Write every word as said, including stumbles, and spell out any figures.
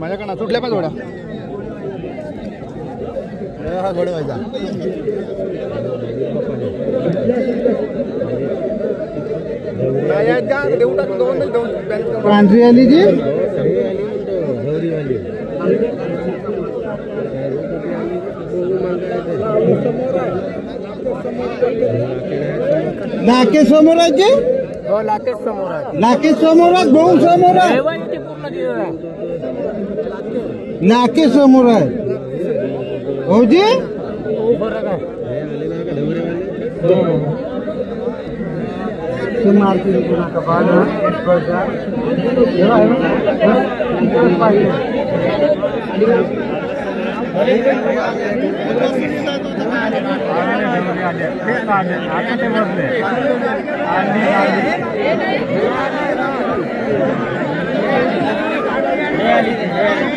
माझ्याकडनं सुटल्या पण थोड्या हा थोडं व्हायचा पांढरी आली जी लाकेश समोर आहे जी लाकेश समोर आहे लाकेश समोर आहे भाऊ समोर आहे लाकेश समोर आहे हो जी मार्केट आता ते